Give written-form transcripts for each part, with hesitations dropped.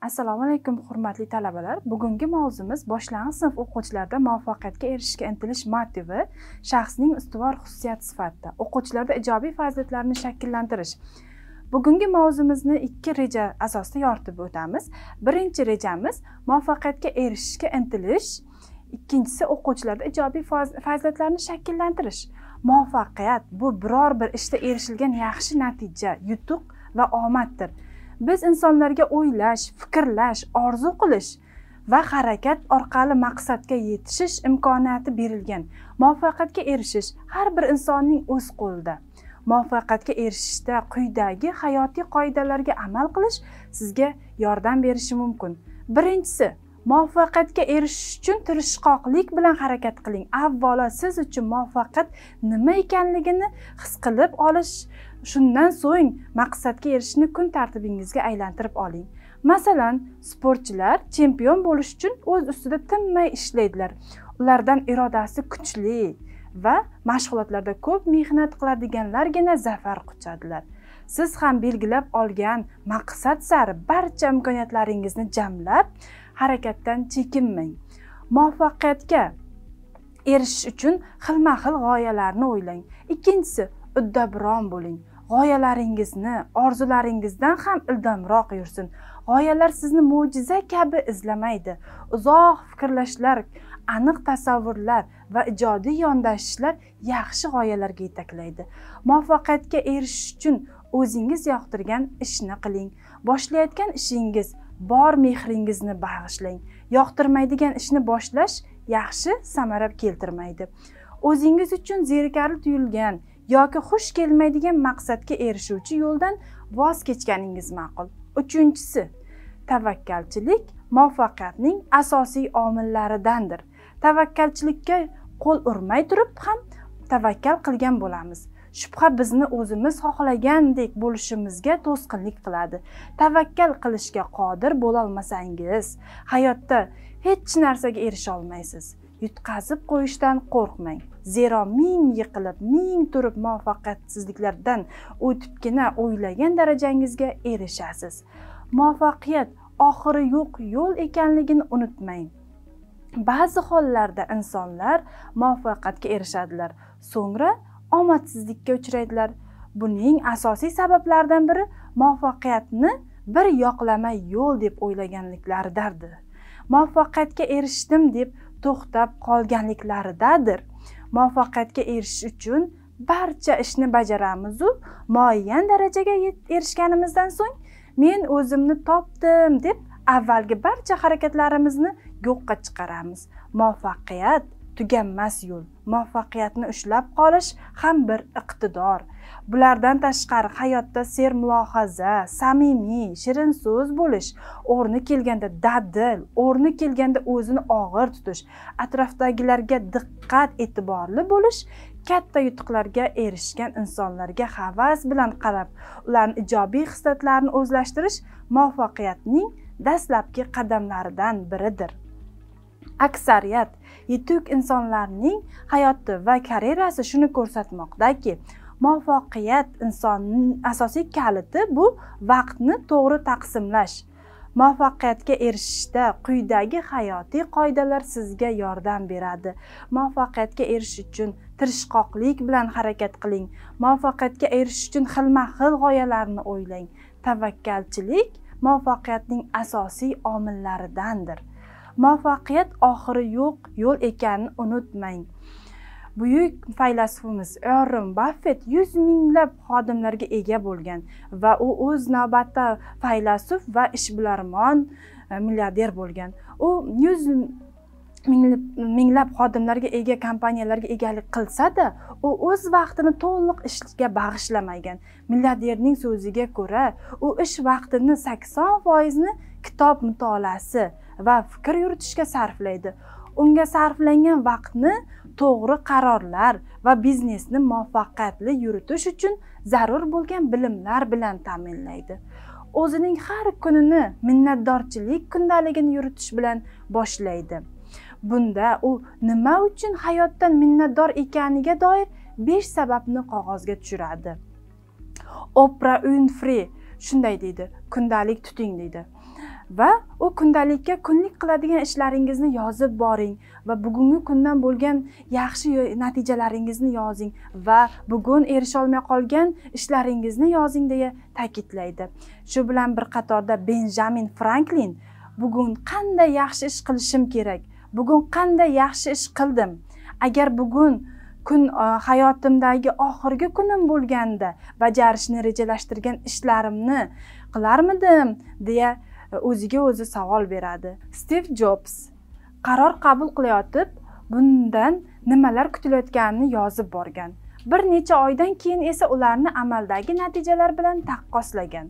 Assalomu alaykum hurmatli talabalar. Bugungi mavzumiz boshlang'ich sinf o'quvchilarida muvaffaqiyatga erishishga intilish motivi shaxsning ustuvor xususiyati sifatida o'quvchilarda ijobiy fazilatlarni shakllantirish. Bugungi mavzumizni ikki reja asosida yoritib o'tamiz. Birinchi rejamiz muvaffaqiyatga erishishga intilish, ikkinchisi o'quvchilarda ijobiy fazilatlarni shakllantirish. Muvaffaqiyat bu biror bir ishda erishilgan yaxshi natija, yutuq va omaddir. Biz insonlarga o'ylash, fikrlash, orzu qilish va harakat orqali maqsadga yetishish imkoniyati berilgan. Muvaffaqiyatga erishish har bir insonning o'z qo'lida. Muvaffaqiyatga erishishda quyidagi hayotiy qoidalarga amal qilish sizga yordam berishi mumkin. Birinchisi, muvaffaqiyatga erishish uchun tirishqoqlik bilan harakat qiling. Avvalo siz uchun muvaffaqiyat nima ekanligini his qilib olish, shundan so'ng maqsadga erishishni kun tartibingizga aylantirib oling. Masalan, sportchilar chempion bo'lish uchun o'z ustida tinmay ishlaydilar. Ulardan irodasi kuchli va mashg'ulotlarda ko'p mehnat qiladiganlargina zafar quchadilar. Siz ham belgilab olgan maqsad sari barcha imkoniyatlaringizni jamlab, harakatdan chekinmang. Muvaffaqiyatga erishish uchun xilma-xil g'oyalarni o'ylang. Ikkinchisi, uddaburon bo'ling. G'oyalaringizni, orzularingizdan ham ildamroq yursin. G'oyalar sizni mo'jiza kabi izlamaydi. Uzoq fikrlashlar, aniq tasavvurlar va ijodiy yondashishlar yaxshi g'oyalarga yetaklaydi. Muvaffaqiyatga erishish uchun o'zingiz yoqtirgan ishni qiling. Boshlayotgan ishingiz bor mehringizni bag'ishlang. Yoqtirmaydigan ishni boshlash yaxshi samara keltirmaydi. O'zingiz uchun zerikarli tuyulgan yoki xush kelmaydigan maqsadga erishuvchi yo'ldan voz kechganingiz ma'qul. Uchinchisi, tavakkalchilik muvaffaqiyatning asosiy omillaridandir. Tavakkalchilikka qo'l urmay turib ham tavakkal qilgan bo'lamiz. Shubha bizni o'zimiz xohlagandek bo'lishimizga to'sqinlik qiladi. Tavakkal qilishga qodir bo'la olmasangiz, hayotda hech narsaga erisha olmaysiz. Yutqazib qo'yishdan qo'rqmang. Zero ming yiqilib, ming turib muvaffaqiyatsizliklardan o'tibgina o'ylagan darajangizga erishasiz. Muvaffaqiyat oxiri yo'q yo'l ekanligini unutmang. Ba'zi hollarda insonlar muvaffaqiyatga erishadilar, so'ngra omadsizlikka uchraydilar. Buning asosiy sabablaridan biri muvaffaqiyatni bir yoqlama yo'l deb o'ylaganliklaridir. Muvaffaqiyatga erishdim deb to'xtab qolganliklaridadir. Muvaffaqiyatga erishish uchun barcha ishni bajaramiz u muayyan darajaga erishganimizdan so'ng men o'zimni topdim deb avvalgi barcha harakatlarimizni yo'qqa chiqaramiz. Muvaffaqiyat tuganmas yo'l. Muvaffaqiyatni ushlab qolish ham bir iqtidor. Bulardan tashqari hayotda sermulohaza, samimiy, shirin so'z bo'lish, o'rni kelganda dadil, o'rni kelganda o'zini og'ir tutish, atrofdagilarga diqqat e'tiborli bo'lish, katta yutuqlarga erishgan insonlarga havas bilan qarab, ularning ijobiy hislatlarini o'zlashtirish muvaffaqiyatning dastlabki qadamlaridan biridir. Aksariyat yetuk insonlarning hayoti va karyerasi shuni ko'rsatmoqdaki, muvaffaqiyat insonning asosiy kaliti bu vaqtni to'g'ri taqsimlash. Muvaffaqiyatga erishishda quyidagi hayotiy qoidalar sizga yordam beradi. Muvaffaqiyatga erishish uchun tirishqoqlik bilan harakat qiling. Muvaffaqiyatga erishish uchun xilma-xil g'oyalarni o'ylang. Tavakkalchilik muvaffaqiyatning asosiy omillaridandir. Muvaffaqiyat oxiri yo'q yo'l ekanini unutmang. Buyuk faylasufimiz Warren Buffett 100 minglab xodimlarga ega bo'lgan va u o'z navbatda faylasuf va ishbilarmon milliarder bo'lgan. U 100 minglab xodimlarga ega kompaniyalarga egalik qilsa-da, u o'z vaqtini to'liq ishga bag'ishlamagan. Milliarderning so'ziga ko'ra, u ish vaqtini 80% ni kitob mutolaasi va fikr yuritishga sarflaydi. Unga sarflangan vaqtni to'g'ri qarorlar va biznesni muvaffaqiyatli yuritish uchun zarur bo'lgan bilimlar bilan ta'minlaydi. O'zining har kunini minnatdorchilik kundaligini yuritish bilan boshlaydi. Bunda u nima uchun hayotdan minnatdor ekaniga doir 5 sababni qog'ozga tushiradi. Oprah Winfrey shunday deydi: kundalik tuting deydi. va u kundalikka kunlik qiladigan ishlaringizni yozib boring va bugungi kundan bo'lgan yaxshi natijalaringizni yozing va bugun erisha olmay qolgan ishlaringizni yozing deya ta'kidlaydi. Shu bilan bir qatorda Benjamin Franklin bugun qanday yaxshi ish qilishim kerak? Bugun qanday yaxshi ish qildim? Agar bugun kun hayotimdagi oxirgi kunim bo'lganda bajarishni rejalashtirgan ishlarimni qilarmidim deya o'ziga o'zi savol beradi. Stiv Jobs qaror qabul qilayotib, bundan nimalar kutilayotganini yozib borgan. Bir necha oydan keyin esa ularni amaldagi natijalar bilan taqqoslagan.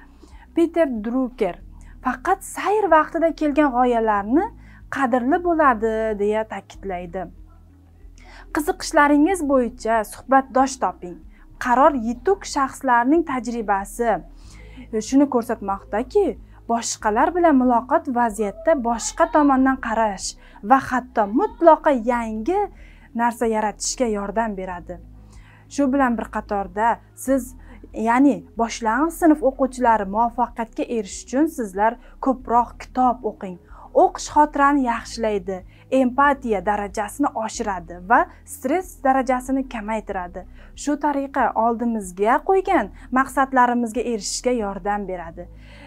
Peter Drucker faqat sayr vaqtida kelgan g'oyalarni qadrli bo'ladi deya ta'kidlaydi. Qiziqishlaringiz bo'yicha suhbatdosh toping. Qaror yetuk shaxslarning tajribasi shuni ko'rsatmoqdaki, boshqalar bilan muloqot vaziyatda boshqa tomondan qarash va hatto mutlaqo yangi narsa yaratishga yordam beradi. Shu bilan bir qatorda siz, ya'ni boshlang'ich sinf o'quvchilari muvaffaqiyatga erishish uchun sizlar ko'proq kitob o'qing. O'qish xotirani yaxshilaydi, empatiya darajasini oshiradi va stress darajasini kamaytiradi. Shu tariqa oldimizga qo'ygan maqsadlarimizga erishishga yordam beradi.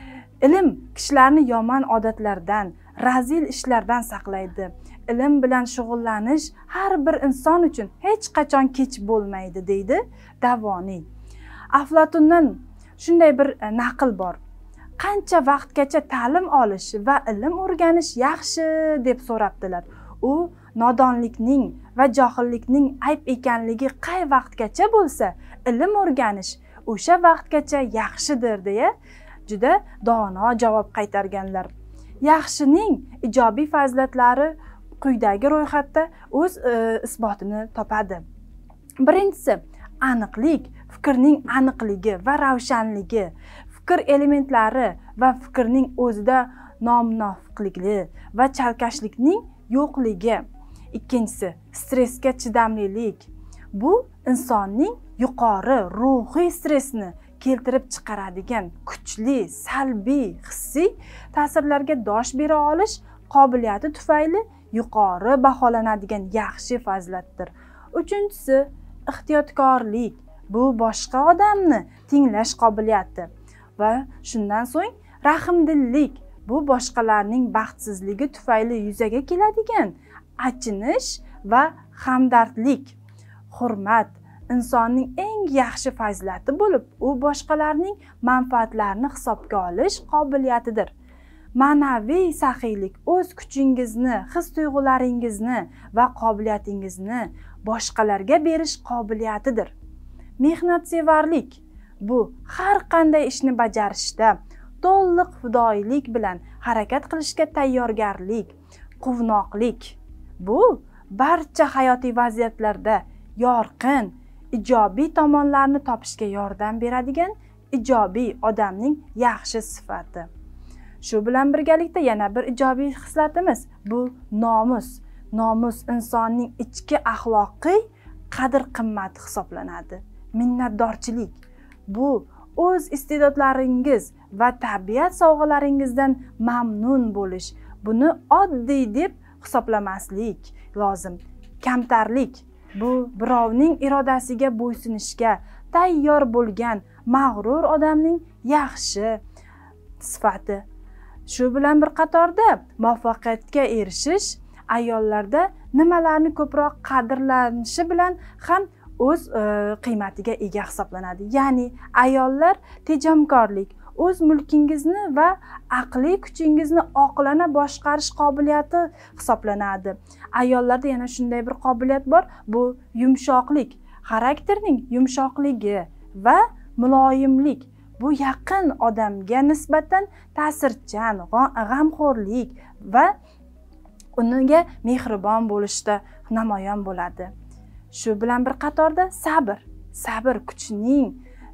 Ilm kishilarni yomon odatlardan, razil ishlardan saqlaydi. Ilm bilan shug'ullanish har bir inson uchun hech qachon kech bo'lmaydi, deydi Davoniy. Aflatundan shunday bir naql bor. Qancha vaqtgacha ta'lim olish va ilm o'rganish yaxshi deb so'rabdilar. U nodonlikning va johillikning ayb ekanligi qay vaqtgacha bo'lsa, ilm o'rganish o'sha vaqtgacha yaxshidir deya juda dono javob qaytarganlar. Yaxshining ijobiy fazilatlari quyidagi ro'yxatda o'z isbotini topadi. Birinchisi, aniqlik, fikrning aniqligi va ravshanligi. Fikr elementlari va fikrning o'zida nomunofiqligi va chalkashlikning yo'qligi. Ikkinchisi, stressga chidamlilik. Bu insonning yuqori ruhiy stressni keltirib chiqaradigan kuchli, salbiy, hissiy ta'sirlarga dosh bera olish qobiliyati tufayli yuqori baholanadigan yaxshi fazilatdir. Uchinchisi, ehtiyotkorlik. Bu boshqa odamni tinglash qobiliyati. Va shundan so'ng rahmdillik. Bu boshqalarning baxtsizligi tufayli yuzaga keladigan achinish va hamdardlik. Hurmat insonning eng yaxshi fazilati bo'lib, u boshqalarning manfaatlarini hisobga olish qobiliyatidir. Ma'naviy saxiylik o'z kuchingizni, his-tuyg'ularingizni va qobiliyatingizni boshqalarga berish qobiliyatidir. Mehnatsevarlik bu har qanday ishni bajarishda to'liq fidoyilik bilan harakat qilishga tayyorgarlik, quvnoqlik. Bu barcha hayotiy vaziyatlarda yorqin, ijobiy tomonlarni topishga yordam beradigan ijobiy odamning yaxshi sifati. Shu bilan birgalikda yana bir ijobiy xislatimiz bu nomus. Nomus insonning ichki axloqiy qadr-qimmati hisoblanadi. Minnatdorchilik bu o'z iste'dodlaringiz va tabiat sovg'alaringizdan mamnun bo'lish. Buni oddiy deb hisoblamaslik lozim. Kamtarlik bu birovning irodasiga bo'ysunishga tayyor bo'lgan mag'rur odamning yaxshi sifati. Shu bilan bir qatorda muvaffaqiyatga erishish ayollarda nimalarni ko'proq qadrlanishi bilan ham o'z qiymatiga ega hisoblanadi. Ya'ni ayollar tejamkorlik, o'z mulkingizni va aqliy kuchingizni oqilona boshqarish qobiliyati hisoblanadi. Ayollarda yana shunday bir qobiliyat bor, bu yumshoqlik, xarakterning yumshoqligi va muloyimlik. Bu yaqin odamga nisbatan ta'sirchan, g'amxo'rlik va unga mehribon bo'lishda namoyon bo'ladi. Shu bilan bir qatorda sabr. Sabr kuchning,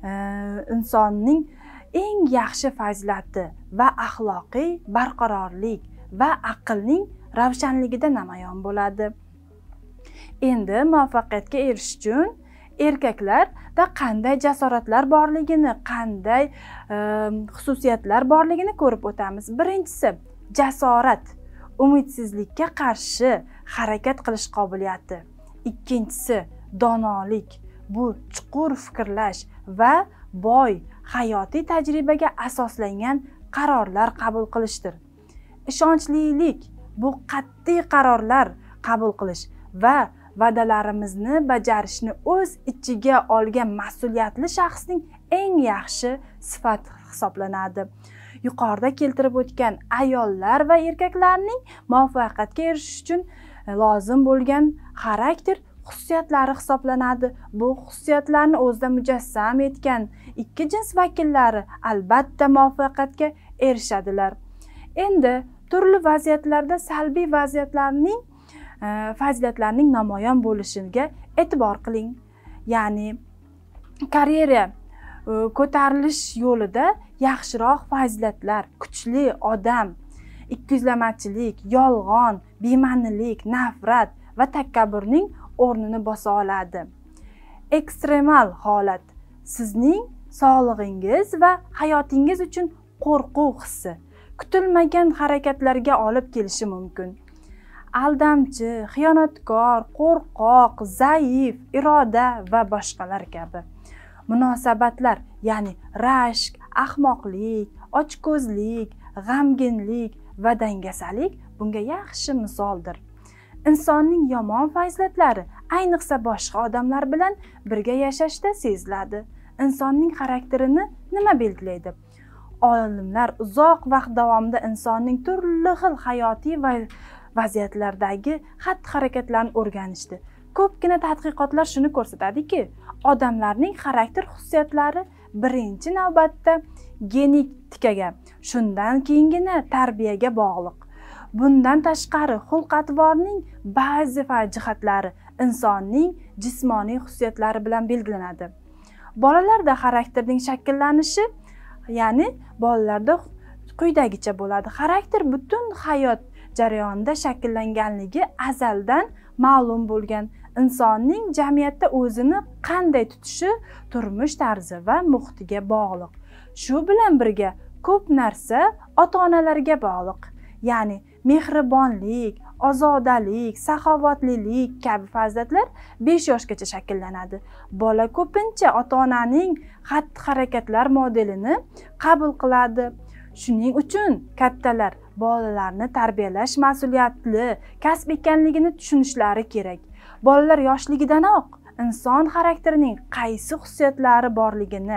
insonning eng yaxshi fazilati va axloqiy barqarorlik va aqlning ravshanligida namoyon bo'ladi. Endi muvaffaqiyatga erishish uchun erkaklarda qanday jasoratlar borligini, qanday xususiyatlar borligini ko'rib o'tamiz. Birinchisi, jasorat, umidsizlikka qarshi harakat qilish qobiliyati. Ikkinchisi, donolik, bu chuqur fikrlash va boy hayotiy tajribaga asoslangan qarorlar qabul qilishdir. Ishonchlilik, bu qat'iy qarorlar qabul qilish va va'dalarimizni bajarishni o'z ichiga olgan mas'uliyatli shaxsning eng yaxshi sifati hisoblanadi. Yuqorida keltirib o'tgan ayollar va erkaklarning muvaffaqiyatga erishish uchun lozim bo'lgan xarakter xususiyatlari hisoblanadi. Bu xususiyatlarni o'zida mujassam etgan ikki jins vakillari albatta muvaffaqiyatga erishadilar. Endi turli vaziyatlarda salbiy vaziyatlarning fazilatlarning namoyon bo'lishiga e'tibor qiling. Ya'ni karyera ko'tarilish yo'lida yaxshiroq fazilatlar, kuchli odam, ikkiyuzlamachilik, yolg'on, bema'nilik, nafrat va takabburning o'rnini bosa oladi. Ekstremal holat sizning sog'lig'ingiz va hayotingiz uchun qo'rquv hissi, kutilmagan harakatlarga olib kelishi mumkin. Aldamchi, xiyonatkor, qo'rqoq, zaif, iroda va boshqalar kabi. Munosabatlar, ya'ni rashk, ahmoqlik, ochko'zlik, g'amginlik va dangasalik bunga yaxshi misoldir. Insonning yomon fazilatlari ayniqsa boshqa odamlar bilan birga yashashda seziladi. Insonning xarakterini nima belgilaydi? Olimlar uzoq vaqt davomida insonning turli xil hayotiy va vaziyatlardagi xatti-harakatlarni o'rganishdi. Ko'pgina tadqiqotlar shuni ko'rsatadiki, odamlarning xarakter xususiyatlari birinchi navbatda genetikaga, shundan keyingina tarbiyaga bog'liq. Bundan tashqari xulq-atvorning ba'zi jihatlari insonning jismoniy xususiyatlari bilan belgilanadi. Bolalarda xarakterning shakllanishi, ya'ni bolalarda quyidagicha bo'ladi. Xarakter butun hayot jarayonida shakllanganligi azaldan ma'lum bo'lgan. Insonning jamiyatda o'zini qanday tutishi turmush tarzi va muhitiga bog'liq. Shu bilan birga ko'p narsa ota-onalarga bog'liq. Ya'ni mehribonlik, ozodalik, saxovatlilik kabi fazilatlar 5 yoshgacha shakllanadi. Bola ko'pincha ota-onaning xatti-harakatlar modelini qabul qiladi. Shuning uchun kattalar bolalarni tarbiyalash mas'uliyatli kasb ekanligini tushunishlari kerak. Bolalar yoshligidanoq inson xarakterining qaysi xususiyatlari borligini,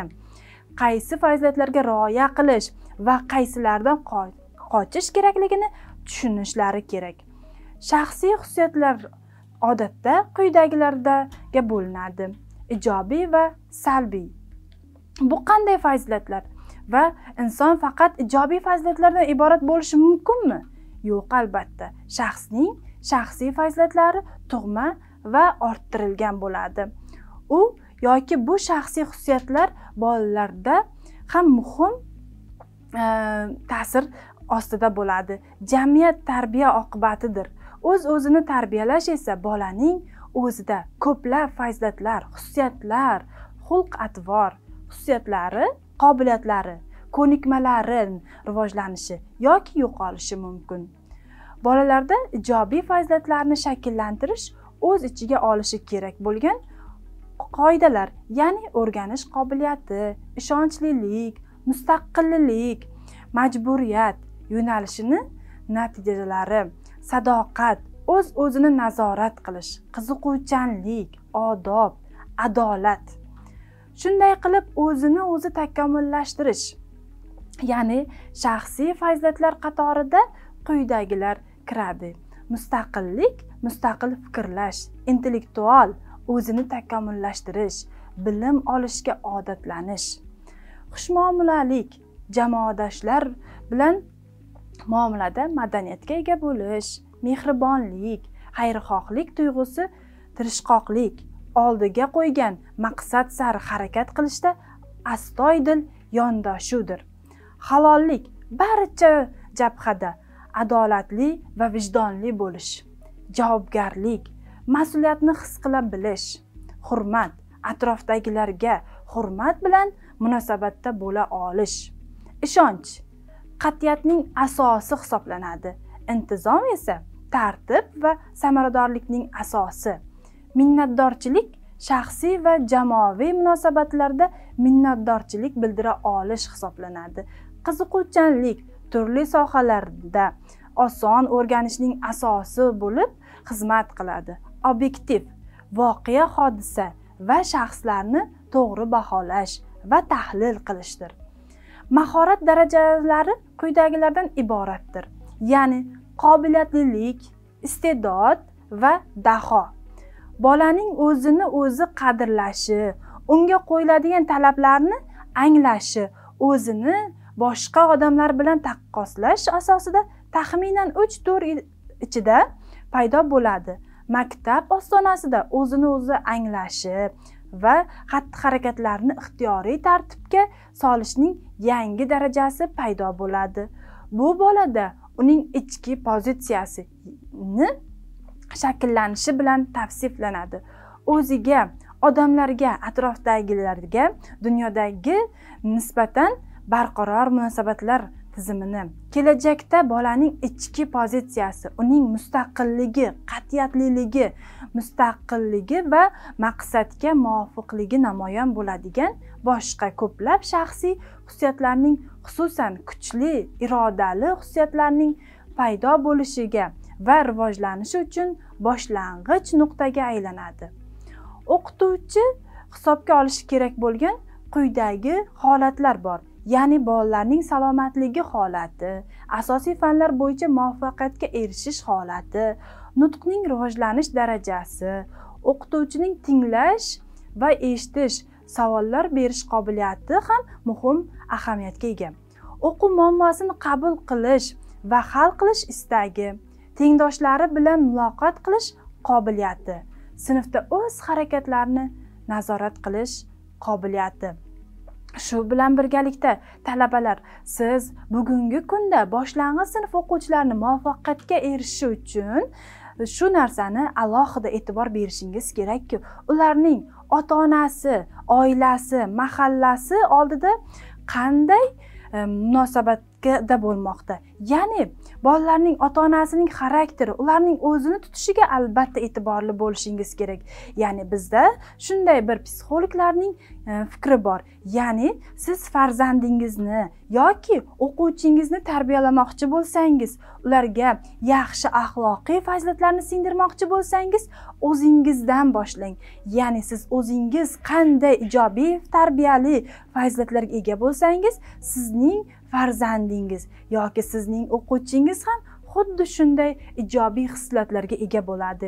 qaysi fazilatlarga rioya qilish va qaysilardan qochish kerakligini tushunishlari kerak. Shaxsiy xususiyatlar odatda quyidagilarga bo'linadi: ijobiy va salbiy. Bu qanday fazilatlar? Va inson faqat ijobiy fazilatlardan iborat bo'lishi mumkinmi? Yo'q, albatta. Shaxsning shaxsiy fazilatlari tug'ma va orttirilgan bo'ladi. U yoki bu shaxsiy xususiyatlar bolalarda ham muhim ta'sir ostida bo'ladi. Jamiyat tarbiya oqibatidir. O'z-o'zini tarbiyalash esa bolaning o'zida ko'plab fazilatlar, xususiyatlar, xulq-atvor xususiyatlari, qobiliyatlari, ko'nikmalari rivojlanishi yoki yo'qolishi mumkin. Bolalarda ijobiy fazilatlarni shakllantirish o'z ichiga olishi kerak bo'lgan qoidalar, ya'ni o'rganish qobiliyati, ishonchlilik, mustaqillik, majburiyat, yo'nalishini natijalari, sadoqat, o'z-o'zini nazorat qilish, qiziquvchanlik, odob, adolat. Shunday qilib o'zini o'zi takomillashtirish, ya'ni shaxsiy fazilatlar qatorida quyidagilar kiradi: mustaqillik, mustaqil fikrlash, intellektual, o'zini takomillashtirish, bilim olishga odatlanish, xushmuomalalik, jamoadoshlar bilan muomalada madaniyatga ega bo'lish, mehribonlik, xayrixohlik tuyg'usi, tirishqoqlik, oldiga qo'ygan maqsad sari harakat qilishda astoydil yondoshuvdir. Halollik, barcha jabhada adolatli va vijdonli bo'lish, javobgarlik, mas'uliyatni his qila bilish, hurmat, atrofdagilarga hurmat bilan munosabatda bo'la olish. Ishonch qat'iyatning asosi hisoblanadi. Intizom esa tartib va samaradorlikning asosi. Minnatdorchilik shaxsiy va jamoaviy munosabatlarda minnatdorchilik bildira olish hisoblanadi. Qiziquvchanlik turli sohalarda oson o'rganishning asosi bo'lib xizmat qiladi. Obyektiv voqea, hodisa va shaxslarni to'g'ri baholash va tahlil qilishdir. Mahorat darajalari quyidagilardan iboratdir. Ya'ni qobiliyatlilik, iste'dod va daho. Bolaning o'zini o'zi qadrlashi, unga qo'yiladigan talablarni anglashi, o'zini boshqa odamlar bilan taqqoslash asosida taxminan 3-4 yil ichida paydo bo'ladi. Maktab ostonasida o'zini o'zi anglashi va xatti-harakatlarni ixtiyoriy tartibga solishning yangi darajasi paydo bo'ladi. Bu bolada uning ichki pozitsiyasini shakllanishi bilan tavsiflanadi. O'ziga, odamlarga, atrofdagilarga dunyodagi nisbatan barqaror munosabatlar tizimini, kelajakda bolaning ichki pozitsiyasi, uning mustaqilligi, qat'iyatliligi, mustaqilligi va maqsadga muvofiqligi namoyon bo'ladigan boshqa ko'plab shaxsiy xususiyatlarning, xususan kuchli, irodali xususiyatlarning paydo bo'lishiga va rivojlanishi uchun boshlang'ich nuqtaga aylanadi. O'qituvchi hisobga olishi kerak bo'lgan quyidagi holatlar bor. Ya'ni bolalarning salomatligi holati, asosiy fanlar bo'yicha muvaffaqiyatga erishish holati, nutqning rivojlanish darajasi, o'qituvchining tinglash va eshitish, savollar berish qobiliyati ham muhim ahamiyatga ega. O'quv muammosini qabul qilish va hal qilish istagi, tengdoshlari bilan muloqot qilish qobiliyati, sinfda o'z harakatlarini nazorat qilish qobiliyati. Shu bilan birgalikda talabalar, siz bugungi kunda boshlang'ich sinf o'quvchilarini muvaffaqiyatga erishishi uchun shu narsani alohida e'tibor berishingiz kerakki, ularning ota-onasi, oilasi, mahallasi oldida qanday munosabatda bo'lmoqda. Ya'ni bolalarning ota-onasining xarakteri, ularning o'zini tutishiga albatta e'tiborli bo'lishingiz kerak. Ya'ni bizda shunday bir psixologlarning fikri bor. Ya'ni siz farzandingizni yoki o'quvchingizni tarbiyalamoqchi bo'lsangiz, ularga yaxshi axloqiy fazilatlarni singdirmoqchi bo'lsangiz, o'zingizdan boshlang. Ya'ni siz o'zingiz qanday ijobiy tarbiyali fazilatlarga ega bo'lsangiz, sizning farzandingiz yoki sizning o'quvchingiz ham xuddi shunday ijobiy hislatlarga ega bo'ladi.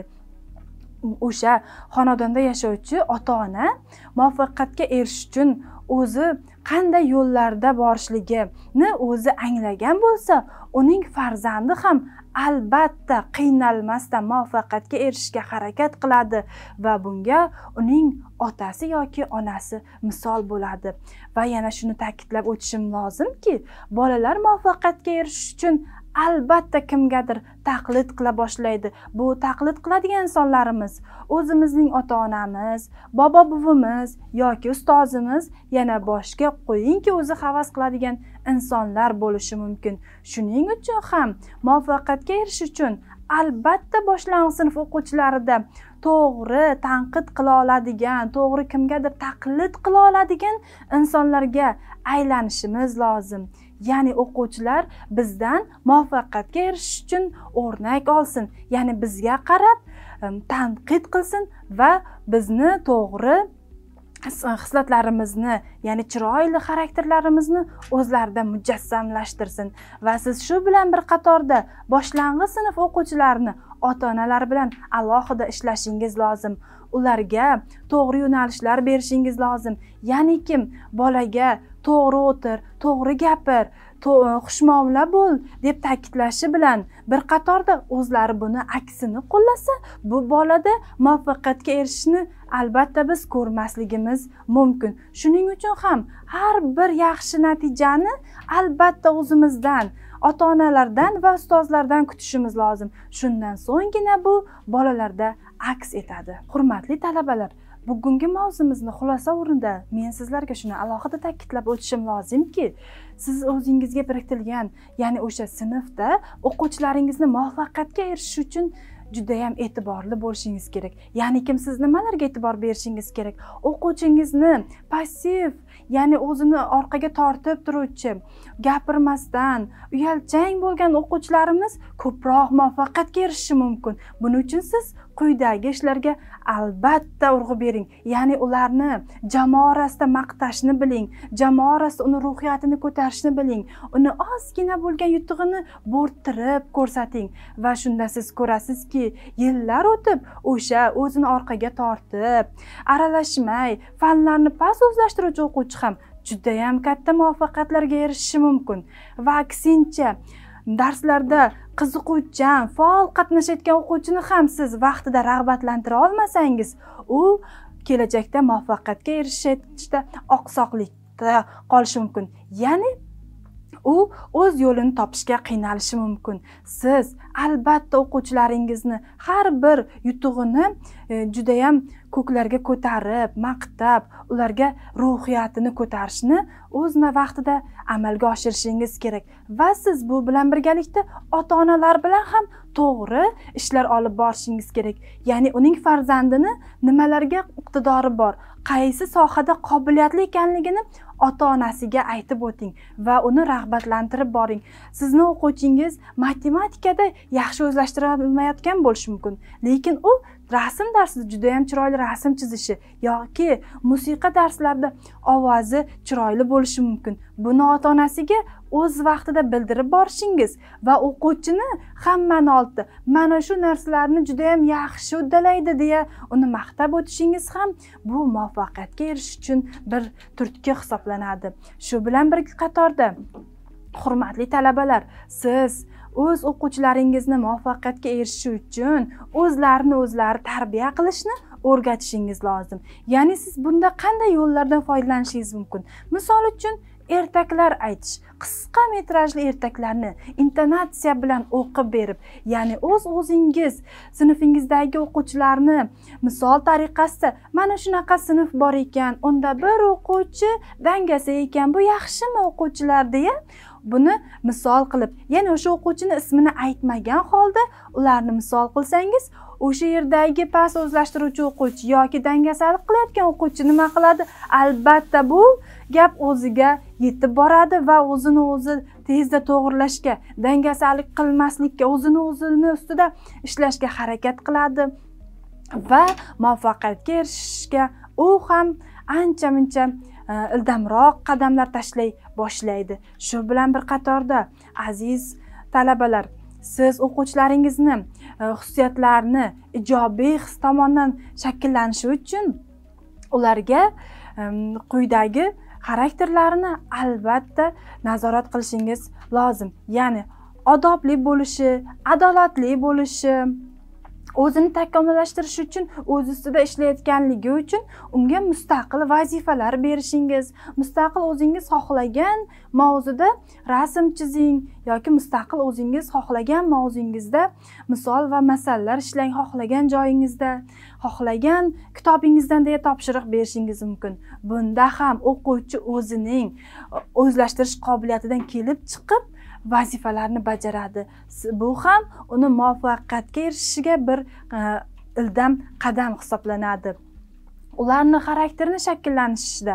O'sha xonadonda yashovchi ota-ona muvaffaqiyatga erishish uchun o'zi qanday yo'llarda borishligini o'zi anglagan bo'lsa, uning farzandi ham albatta qiynalmasdan muvaffaqiyatga erishishga harakat qiladi va bunga uning otasi yoki onasi misol bo'ladi. Va yana shuni ta'kidlab o'tishim lozimki, bolalar muvaffaqiyatga erishish uchun albatta kimgadir taqlid qila boshlaydi. Bu taqlid qiladigan insonlarimiz o'zimizning ota-onamiz, bobo-buvimiz yoki ustozimiz, yana boshqa qo'yingki o'zi havas qiladigan insonlar bo'lishi mumkin. Shuning uchun ham muvaffaqiyatga erishish uchun albatta boshlang'ich sinf o'quvchilarida to'g'ri tanqid qila oladigan, to'g'ri kimgadir taqlid qila oladigan insonlarga aylanishimiz lozim. Ya'ni o'quvchilar bizdan muvaffaqiyatga erishish uchun o'rnak olsin. Ya'ni bizga qarab tanqid qilsin va bizni to'g'ri hislatlarimizni, ya'ni chiroyli xarakterlarimizni o'zlarida mujassamlashtirsin. Va siz shu bilan bir qatorda boshlang'ich sinf o'quvchilarini ota-onalar bilan alohida ishlashingiz lozim. Ularga to'g'ri yo'nalishlar berishingiz lozim. Ya'ni kim bolaga to'g'ri o'tir, to'g'ri gapir, xushmuomala bo'l deb ta'kidlashi bilan bir qatorda o'zlari buni aksini qo'llasa, bu bolada muvaffaqiyatga erishishni albatta biz ko'rmasligimiz mumkin. Shuning uchun ham har bir yaxshi natijani albatta o'zimizdan, ota-onalardan va ustozlardan kutishimiz lozim. Shundan so'nggina bu bolalarda aks etadi. Hurmatli talabalar, bugungi mavzumizni xulosa o'rnida men sizlarga shuni alohida ta'kidlab o'tishim lozimki, siz o'zingizga biriktirilgan, ya'ni o'sha sinfda o'quvchilaringizni muvaffaqiyatga erishish uchun juda ham e'tiborli bo'lishingiz kerak. Ya'ni kim siz nimalarga e'tibor berishingiz kerak? O'quvchingizni passiv, ya'ni o'zini orqaga tortib turuvchi, gapirmasdan, uyalchang bo'lgan o'quvchilarimiz ko'proq muvaffaqiyatga erishishi mumkin. Buning uchun siz quyidagi ishlarga albatta urg'u bering. Ya'ni ularni jamoa orasida maqtashni biling, jamoa orasida uni ruhiyatini ko'tarishni biling, uni ozgina bo'lgan yutug'ini bo'rttirib ko'rsating va shunda siz ko'rasizki, yillar o'tib o'sha o'zini orqaga tortib, aralashmay, fanlarni past o'zlashtiruvchi o'quvchi ham juda ham katta muvaffaqiyatlarga erishishi mumkin. Va aksincha, darslarda qiziquvchan, faol qatnashayotgan o'quvchini ham siz vaqtida rag'batlantira olmasangiz, u kelajakda muvaffaqiyatga erishishda oqsoqlikda qolishi mumkin. Ya'ni u o'z yo'lini topishga qiynalishi mumkin. Siz albatta o'quvchilaringizni har bir yutug'ini juda ham ko'klarga ko'tarib, maqtab, ularga ruhiyatini ko'tarishni o'z vaqtida amalga oshirishingiz kerak. Va siz bu bilan birgalikda ota-onalar bilan ham to'g'ri ishlar olib borishingiz kerak. Ya'ni uning farzandini nimalarga iqtidori bor, qaysi sohada qobiliyatli ekanligini ota-onasiga aytib o'ting va uni rag'batlantirib boring. Sizni o'quvchingiz matematikada yaxshi o'zlashtira olmayotgan bo'lishi mumkin, lekin u rasm darsida juda ham chiroyli rasm chizishi yoki musiqa darslarida ovozi chiroyli bo'lishi mumkin. Buni ota-onasiga o'z vaqtida bildirib borishingiz va o'quvchini hammani oldida mana shu narsalarni juda ham yaxshi uddalaydi deya uni maqtab o'tishingiz ham bu muvaffaqiyatga erishish uchun bir turtki hisoblanadi. Shu bilan bir qatorda, hurmatli talabalar, siz o'z o'quvchilaringizni muvaffaqiyatga erishishi uchun o'zlarini tarbiya qilishni o'rgatishingiz lozim. Ya'ni siz bunda qanday yo'llardan foydalanishingiz mumkin? Misol uchun, ertaklar aytish, qisqa metrajli ertaklarni intonatsiya bilan o'qib berib, ya'ni o'zingiz sinfingizdagi o'quvchilarni misol tariqasida mana shunaqa sinf bor ekan, unda bir o'quvchi dangasa ekan, bu yaxshimi o'quvchilar deya buni misol qilib, ya'ni o'sha o'quvchini ismini aytmagan holda ularni misol qilsangiz, o'sha yerdagi past o'zlashtiruvchi o'quvchi yoki dangasalik qilayotgan o'quvchi nima qiladi? Albatta bu gap o'ziga yetib boradi va o'zini o'zi tezda to'g'rilashga, dangasalik qilmaslikka, o'zini ustida ishlashga harakat qiladi va muvaffaqiyatga erishishga u ham ancha-muncha ildamroq qadamlar tashlay boshlaydi. Shu bilan bir qatorda, aziz talabalar, siz o'quvchilaringizni xususiyatlarini ijobiy his tomondan shakllanishi uchun ularga quyidagi xarakterlarini albatta nazorat qilishingiz lozim. Ya'ni odobli bo'lishi, adolatli bo'lishi, o'zini takomillashtirish uchun, o'z ustida ishlayotganligi uchun unga mustaqil vazifalar berishingiz, mustaqil o'zingiz xohlagan mavzuda rasm chizing yoki mustaqil o'zingiz xohlagan mavzungizda misol va masalalar ishlang, xohlagan joyingizda, xohlagan kitobingizdan deya topshiriq berishingiz mumkin. Bunda ham o'quvchi o'zining o'zlashtirish qobiliyatidan kelib chiqib vazifalarni bajaradi. Bu ham uni muvaffaqiyatga erishishiga bir ildam qadam hisoblanadi. Ularni xarakterini shakllanishida,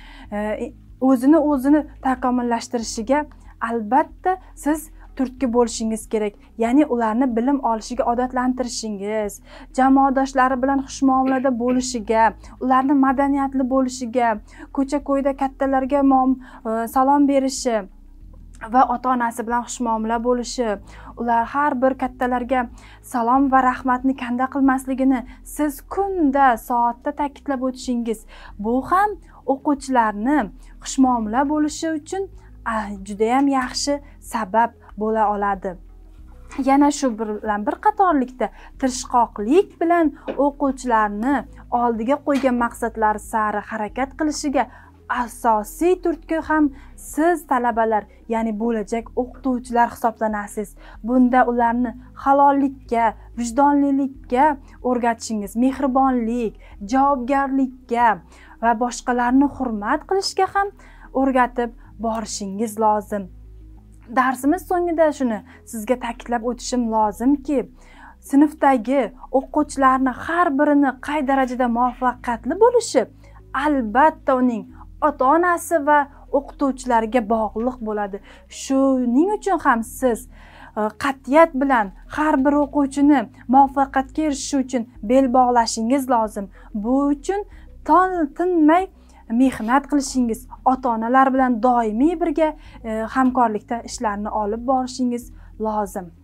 o'zini takomillashtirishiga albatta siz turtki bo'lishingiz kerak. Ya'ni ularni bilim olishiga odatlantirishingiz, jamoadoshlari bilan xushmuomalada bo'lishiga, ularni madaniyatli bo'lishiga, ko'cha-ko'yda kattalarga salom berishi va ota-onasi bilan xushmuomala bo'lishi, ular har bir kattalarga salom va rahmatni kanda qilmasligini siz kunda, soatda ta'kidlab o'tishingiz, bu ham o'quvchilarni xushmuomala bo'lishi uchun juda ham yaxshi sabab bo'la oladi. Yana shu bilan bir qatorlikda tirishqoqlik bilan o'quvchilarni oldiga qo'ygan maqsadlari sari harakat qilishiga asosiy turtki ham siz talabalar, ya'ni bo'lajak o'qituvchilar hisoblanasiz. Bunda ularni halollikka, vijdonlilikka o'rgatishingiz, mehribonlik, javobgarlikka va boshqalarni hurmat qilishga ham o'rgatib borishingiz lozim. Darsimiz so'ngida shuni sizga ta'kidlab o'tishim lozimki, sinfdagi o'quvchilarni har birini qay darajada muvaffaqiyatli bo'lishi albatta uning ota-onasi va o'qituvchilariga bog'liq bo'ladi. Shuning uchun ham siz qat'iyat bilan har bir o'quvchini muvaffaqiyatga erishishi uchun bel bog'lashingiz lozim. Bu uchun tinmay mehnat qilishingiz, ota-onalar bilan doimiy birga hamkorlikda ishlarni olib borishingiz lozim.